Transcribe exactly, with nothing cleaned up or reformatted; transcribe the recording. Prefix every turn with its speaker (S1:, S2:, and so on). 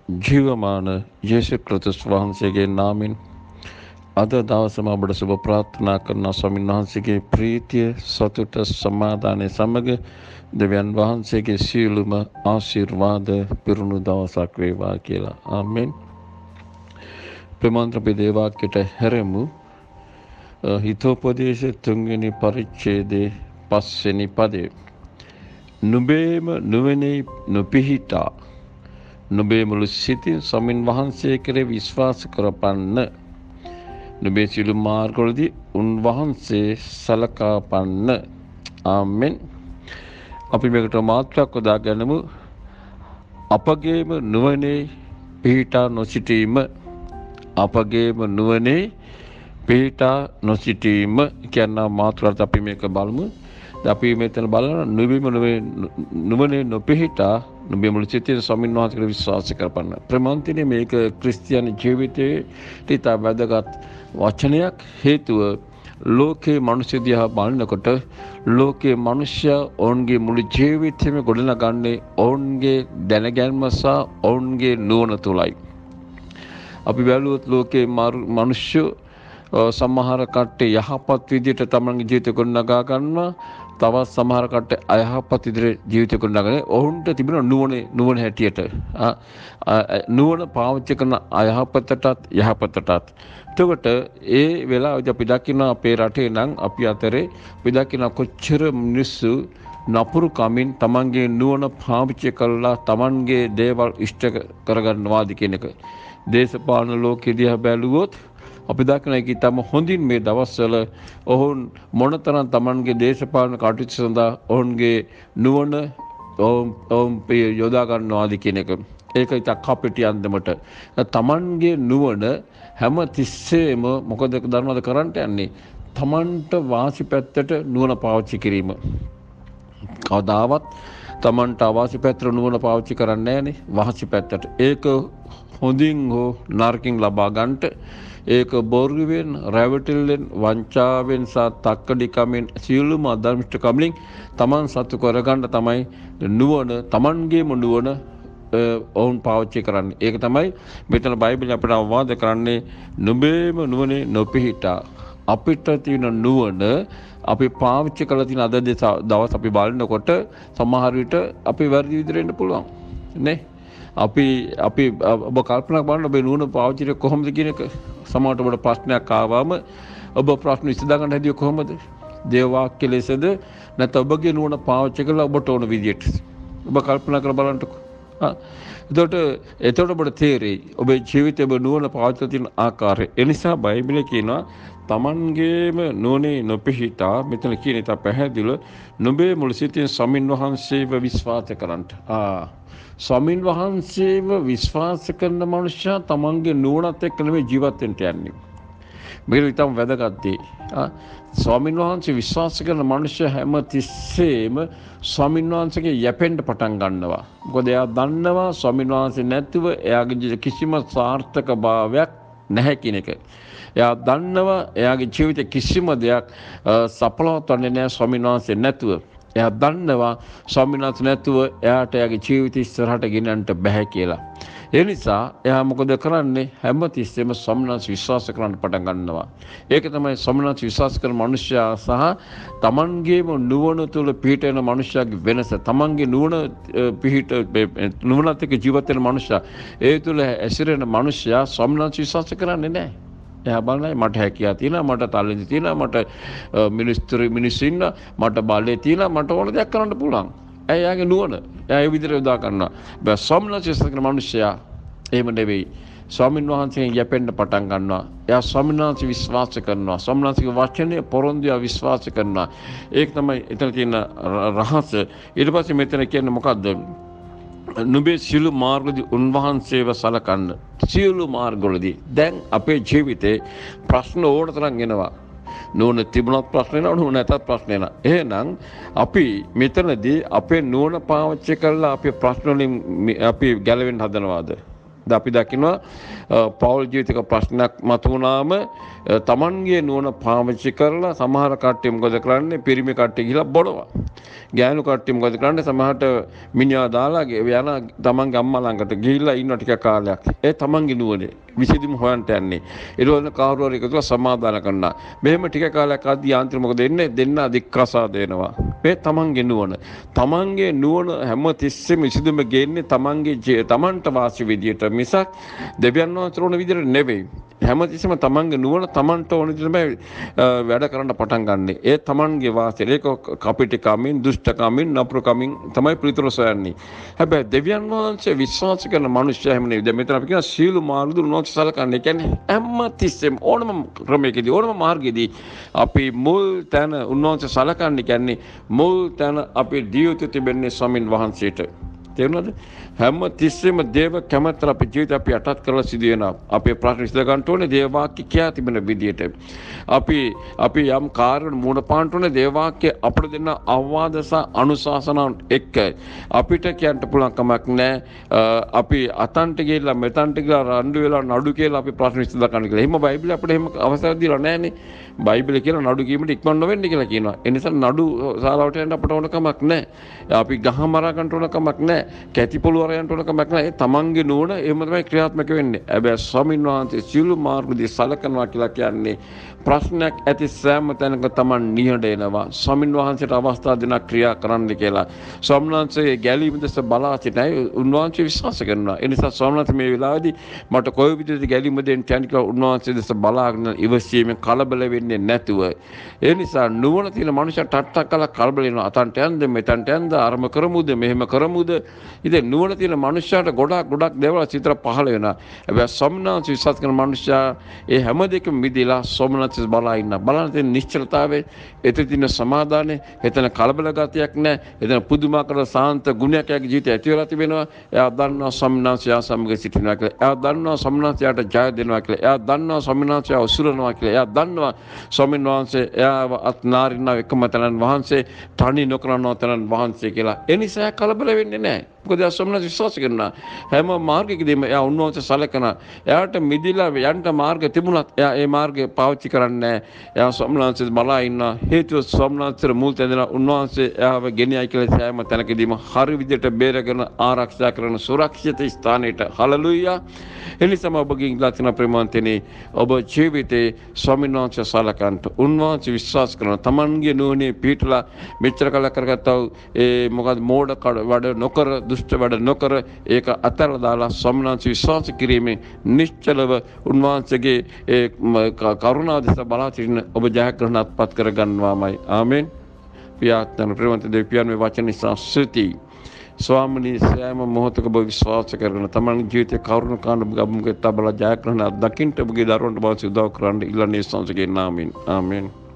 S1: ජීවමාන යේසුස් ක්‍රිස්තුස් වහන්සේගේ නාමයෙන් අද දවසම ඔබට සුබ ප්‍රාර්ථනා කරන ස්වාමීන් වහන්සේගේ ප්‍රීතිය සතුට සමාදානය සමග දෙවියන් වහන්සේගේ සියලුම ආශිර්වාද පිරුණු දවසක් වේවා කියලා. ආමෙන්. ප්‍රමාන්ත්‍රපේ දේවාක්‍යයට හැරෙමු. හිතෝපදේශ තුන්වෙනි පරිච්ඡේදයේ පස්වෙනි පදේ. නුඹේම නුවණේ නොපිහිටා නුඹේ මුළු සිතින් ස්වාමීන් වහන්සේ කෙරෙහි විශ්වාස කරපන්න. නුඹේ සියලු මාර්ගවලදී උන්වහන්සේ සලකා පන්න. ආමෙන්. අපි මේකට මාත්‍රාවක් යොදා ගනිමු. අපගේම නුවණේ පිහිටා නොසිටීම. අපගේම නුවණේ පිහිටා නොසිටීම කියන මාත්‍රාවට අපි මේක බලමු. අපි මෙතන බලන නුඹේම නුවණේ නොපිහිටා නුඹේ මුළු සිතින් ස්වාමීන් වහන්සේට විශ්වාස කරපන්න. ප්‍රමාන්තිනේ මේක ක්‍රිස්තියානි ජීවිතයේ ටිකක් වැදගත් වචනයක්. හේතුව ලෝකේ මිනිස්සු දිහා බලනකොට ලෝකේ මිනිස්සයා ඔවුන්ගේ මුළු ජීවිතේම ගොඩනගන්නේ ඔවුන්ගේ දැනගැන්ම සහ ඔවුන්ගේ නුවණ තුලයි. අපි බැලුවොත් ලෝකේ මිනිස්සු සමහර කට්ටිය යහපත් විදිහට තමන්ගේ ජීවිත ගොඩනගා ගන්නවා. තවත් සමහර කට්ටිය අයහපත් විදිහට ජීවිත ගොඩනගන්නේ ඔවුන්ට තිබෙන නුවණ නුවණ හැටියට. නුවණ පාවිච්චි කරන අයහපතටත් යහපතටත්. එතකොට ඒ වෙලාවදී අපි දකින්න අපේ රටේ නම් අපි අතරේ අපි දකින්න කොච්චර මිනිස්සු නපුරු කමින් තමන්ගේ නුවණ පාවිච්චි කරලා තමන්ගේ දේවල් ඉෂ්ට කරගන්නවාද කියන එක. දේශපාලන ලෝකෙ දිහා බැලුවොත් අපි දකින එක තම හොඳින් මේ දවස්වල ඔවුන් මොනතරම් තමන්ගේ දේශපාලන කටයුතු සඳහා ඔවුන්ගේ නුවණ ඔවුන් යොදා ගන්නවාද කියන එක. ඒක ඉතින් කපටි අන්දමට තමන්ගේ නුවණ හැම තිස්සෙම මොකද ධර්මද කරන්න යන්නේ තමන්ට වාසි පැත්තට නුවණ පාවිච්චි කිරීම. කවදාවත් තමන්ට අවාසි පැත්තට නුවණ පාවිච්චි කරන්නේ නැහනේ වාසි පැත්තට. ඒක හොඳින් හෝ නරකින් ලබා ගන්නට ඒක බොරුවෙන් රැවටිල්ලෙන් වංචාවෙන් සහ තක්කඩිකමෙන් සියලුම අධර්මිෂ්ඨකම්ලින් තමන් සතු කරගන්න තමයි නුවණ තමන්ගේම නුවණ ඔවුන් පාවිච්චි කරන්නේ. ඒක තමයි මෙතන බයිබලෙන් අපිට අවවාද කරන්නේ නුඹේම නුවණේ නොපිහිටා. අපිට තියෙන නුවණ අපි පාවිච්චි කරලා තියෙන අද දවස් අපි බලනකොට සමහර විට අපි වැරදි විදිහට එන්න පුළුවන් නේ. අපි අපි ඔබ කල්පනා කරන්න ඔබේ නුවණ පාවිච්චි කොහොමද කියන එක. සමහරට ඔබට ප්‍රශ්නයක් ආවම ඔබ ප්‍රශ්න විසඳා ගන්න හැදුවේ කොහොමද? දේව වාක්‍ය ලෙසද නැත්නම් ඔබගේ නුවණ පාවිච්චි කරලා ඔබට ඕන විදියට. ඔබ කල්පනා කරලා බලන්නකෝ. හා එතකොට එතකොට ඔබට තේරෙයි ඔබේ ජීවිතයේ ඔබ නුවණ පාවිච්චි කරන ආකාරය. ඒ නිසා බයිබලයේ කියනවා තමන්ගේම නුවණේ නොපිහිටා මෙතන කියන එක පැහැදිලිව නුඹේ මුළු සිතින් ස්වාමින් වහන්සේව විශ්වාස කරන්නට. ආ ස්වාමින් වහන්සේව විශ්වාස කරන මනුෂ්‍යයා තමන්ගේ නුවණත් එක්ක නෙමෙයි ජීවත් වෙන්න යන්නේ. මේක විතරම වැදගත් දෙයක්. ස්වාමින් වහන්සේ විශ්වාස කරන මනුෂ්‍යයා හැම තිස්සෙම ස්වාමින් වහන්සේගේ යැපෙන්න පටන් ගන්නවා. මොකද එයා දන්නවා ස්වාමින් වහන්සේ නැතුව එයාගේ කිසිම සාර්ථක භාවයක් නැහැ කියන එක. එයා දන්නවා එයාගේ ජීවිතේ කිසිම දෙයක් සඵලවත් වෙන්නේ නැහැ ස්වාමින් වහන්සේ නැතුව. එයා දන්නවා ස්වාමීන් වහන්සේ නැතුව එයාට එයාගේ ජීවිතය ඉස්සරහට ගෙනියන්න බෑ කියලා. ඒ නිසා එයා මොකද කරන්නේ? හැම තිස්සෙම ස්වාමීන් වහන්සේ විශ්වාස කරන්න පටන් ගන්නවා. ඒක තමයි ස්වාමීන් වහන්සේ විශ්වාස කරන මනුෂ්‍යයා සහ තමන්ගේම නුවණ තුළ පිහිටන මනුෂ්‍යයාගේ වෙනස. තමන්ගේ නුවණ පිහිට නුවණත් එක්ක ජීවත් වෙන මනුෂ්‍යයා ඒ තුළ ඇසිරෙන මනුෂ්‍යයා ස්වාමීන් වහන්සේ විශ්වාස කරන්නේ නැහැ. එයා බලන්නේ මට හැකියාව තියෙනවා, මට තාලෙන්ත තියෙනවා, මට මිනිස්ත්‍රි මිනිස්සු ඉන්නවා, මට බලය තියෙනවා, මට ඕන දෙයක් කරන්න පුළුවන්. එයාගේ නුවණ එයා ඒ විදිහට යොදා ගන්නවා. බෑ ස්වාමීන් වහන්සේ මනුෂ්‍යයා එහෙම නෙවෙයි. ස්වාමීන් වහන්සේගෙන් යැපෙන්න පටන් ගන්නවා. එයා ස්වාමීන් වහන්සේ විශ්වාස කරනවා. ස්වාමීන් වහන්සේගේ වචනය පොරොන්දුව විශ්වාස කරනවා. ඒක තමයි එතන තියෙන රහස. ඊට පස්සේ මෙතන කියන්නේ මොකද්ද? නුඹේ සියලු මාර්ගවලදී උන්වහන්සේව සලකන්න. සියලු මාර්ගවලදී දැන් අපේ ජීවිතේ ප්‍රශ්න ඕන තරම් එනවා. නුවණ තිබුණත් ප්‍රශ්න එනවා, නුවණ නැතත් ප්‍රශ්න එනවා. එහෙනම් අපි මෙතනදී අපේ නුවණ පාවිච්චි කරලා අපේ ප්‍රශ්න වලින් අපි ගැලවෙන්න හදනවාද? අපි දකිනවා පෞල් ජීවිතක ප්‍රශ්නයක් මතුවුණාම තමන්ගේ නුවණ පාවිච්චි කරලා සමහර කට්ටිය මොකද කරන්නේ පිරිමි කට්ටිය ගිහලා බොනවා. ගෑනු කට්ටිය මොකද කරන්නේ සමහරට මිනිහා දාලා යන තමන්ගේ අම්මා ළඟට ගිහිල්ලා ඉන්න ටික කාලයක්. ඒ තමන්ගේ නුවණ විසඳුම් හොයන්ට යන්නේ. ඊළඟ කවුරු හරි එකතුලා සමාදාන කරනවා. මෙහෙම ටික කාලයක් ආදී යාන්ත්‍ර මොකද වෙන්නේ? දෙන්න දික්කසා දෙනවා. මේ තමන්ගේ නුවණ. තමන්ගේ නුවණ හැම තිස්සෙම විසඳුම ගේන්නේ තමන්ගේ තමන්ට වාසි විදියට මිසක් දෙවියන් වහන්සේ ඕන විදියට නෙවෙයි. හැමතිස්සෙම තමන්ගේ නුවණ තමන්ට ඕන විදිහට වැඩ කරන්න පටන් ගන්න. ඒ තමන්ගේ වාසිය ඒක කපිටකමින් දුෂ්ටකමින් නපුරුකමින් තමයි පිළිතුරු සොයන්නේ. හැබැයි දෙවියන් වහන්සේ විශ්වාස කරන මනුෂ්‍යයා හැම නෙවෙයි. දැන් මෙතන අපි කියන සීල මාර්ග උන්වහන්සේ සලකන්නේ. කියන්නේ හැමතිස්සෙම ඕනම ක්‍රමයකදී ඕනම මාර්ගයේදී අපි මුල් තැන උන්වහන්සේ සලකන්නේ කියන්නේ මුල් තැන අපි දියුතු තිබෙන්නේ ස්වාමින් වහන්සේට. තේරුණාද? හැම තිස්සෙම දේව කැමැත්ත අපේ ජීවිතය අපි යටත් කරලා සිදු වෙනවා. අපේ ප්‍රශ්න විසඳ ගන්න ඕනේ දේව වාක්‍ය කියා තිබෙන විදියට. අපි අපි යම් කාර්යන මූණ පාන්න ඕනේ දේව වාක්‍ය අපිට දෙන අවවාද සහ අනුශාසනාවන් එක්ක. අපිට කියන්න පුළුවන් කමක් නැහැ. අපි අතන්ට ගිහිල්ලා මෙතන්ට ගිහිල්ලා රණ්ඩු වෙලා නඩු කියලා අපි ප්‍රශ්න විසඳ ගන්න කියලා. එහෙම බයිබලෙ අපිට එහෙම අවස්ථාවක් දීලා නැහැනේ. බයිබලෙ කියන නඩු කීමට ඉක්මන් නොවෙන්න කියලා කියනවා. ඒ නිසා නඩු ශාලාවට යන්න අපට ඕන කමක් නැහැ. අපි ගහ මරා ගන්න ඕන කමක් නැහැ. කැටි පොළු අරයන්ට ඕන කමක් නැහැ. තමන්ගේ නුවණ එහෙම තමයි ක්‍රියාත්මක වෙන්නේ. හැබැයි ස්වාමීන් වහන්සේ සියලු මාර්ගදී සලකනවා කියලා කියන්නේ ප්‍රශ්නයක් ඇති සෑම තැනක තමන් නිහඬ එනවා. ස්වාමීන් වහන්සේට අවස්ථා දෙන ක්‍රියා කරන්න කියලා. ස්වාමීන් වහන්සේ ගැලීම දෙස බලා සිටයි උන්වහන්සේ විශ්වාස කරනවා. ඒ නිසා ස්වාමීන් වහන්සේ මේ වෙලාවේදී මට කොයි විදිහට ගැලීම දෙන්න යන්නේ කියලා උන්වහන්සේ දෙස බලාගෙන ඉවසීමෙන් කලබල වෙන්නේ නැතුව. ඒ නිසා නුවණ තියෙන මනුෂ්‍යට ටට්ටක් කළා කලබල වෙනවා. අතන්ට යන්ද මෙතන්ට යන්ද අරම කරමුද මෙහෙම කරමුද. ඉතින් නුවණ තියෙන මනුෂ්‍යයාට ගොඩක් ගොඩක් දේවල් සිතර පහළ වෙනවා. හැබැයි ස්වාමීන් වහන්සේ විශ්වාස කරන මනුෂ්‍යයා ඒ හැම දෙකම මිදලා ස්වාමීන් වහන්සේ බලා ඉන්න. බලන්න තියෙන නිශ්චලතාවය, එතන තියෙන සමාදානය, එතන කලබල ගතියක් නැහැ. එතන පුදුමාකාර සාන්ත ගුණයක් යාගේ ජීවිතය ඇති වෙලා තිබෙනවා. එයා දන්නවා ස්වාමීන් වහන්සේ සමග සිටිනවා කියලා. එයා දන්නවා ස්වාමීන් වහන්සේට ජය දෙනවා කියලා. එයා දන්නවා ස්වාමීන් වහන්සේ උසුරනවා කියලා. එයා දන්නවා ස්වාමීන් වහන්සේ එයාව අත්නාරින්න එකම තැනන් වහන්සේ තනි නොකරනවා තැනන් වහන්සේ කියලා. ඒ නිසා කලබල වෙන්නේ නැහැ. මොකද ස්වාමීන් විශ්වාස කරනවා හැම මාර්ගයකදීම එයා උන්වහන්සේ සලකන. එයාට මිදිලා යන්න මාර්ග තිබුණත් එයා ඒ මාර්ගය පාවිච්චි කරන්නේ නැහැ. එයා ස්වාමීන් වහන්සේ බලා ඉන්න හේතුව ස්වාමීන් වහන්සේ මුල් තැනදලා උන්වහන්සේ එයාව ගෙනියයි කියලා සෑම තැනකදීම හරි විදිහට බේරගෙන ආරක්ෂා කරන සුරක්ෂිත ස්ථානයට. හලෙලූයා. එනිසාම ඔබගේ ඉඳලා තියෙන ප්‍රේමවන්තනේ ඔබ ජීවිතේ ස්වාමීන් වහන්සේ සලකන්ට උන්වහන්සේ විශ්වාස කරන තමන්ගේ නුවණේ පිටලා මෙච්චර කල කරගත්තා ඒ මොකද මෝඩ වැඩ නොකර දුෂ්ට වැඩ නොකර ඒක අතහැරලා දාලා ස්වාමීන් වහන්සේ විශ්වාස කිරීමෙන් නිශ්චලව උන්වහන්සේගේ ඒ කරුණාව දෙස බලා සිටින ඔබ ජයග්‍රහණත් පත් කර ගන්නවාමයි. ආමෙන්. පියාත්මන ප්‍රේමවන්ත දෙවියන් මේ වචන නිසා ස්තුතියි. ස්වාමීනි සෑම මොහොතක ඔබ විශ්වාස කරගෙන තමන්ගේ ජීවිතේ කරුණ කාණ්ඩ ගබ්මුගේ තබලා ජයග්‍රහණ දකින්න ඔබගේ දරුවන්ට බව උදව් කරන්න ඉල්ලන්නේ සංසගේ නාමයෙන්. ආමෙන්.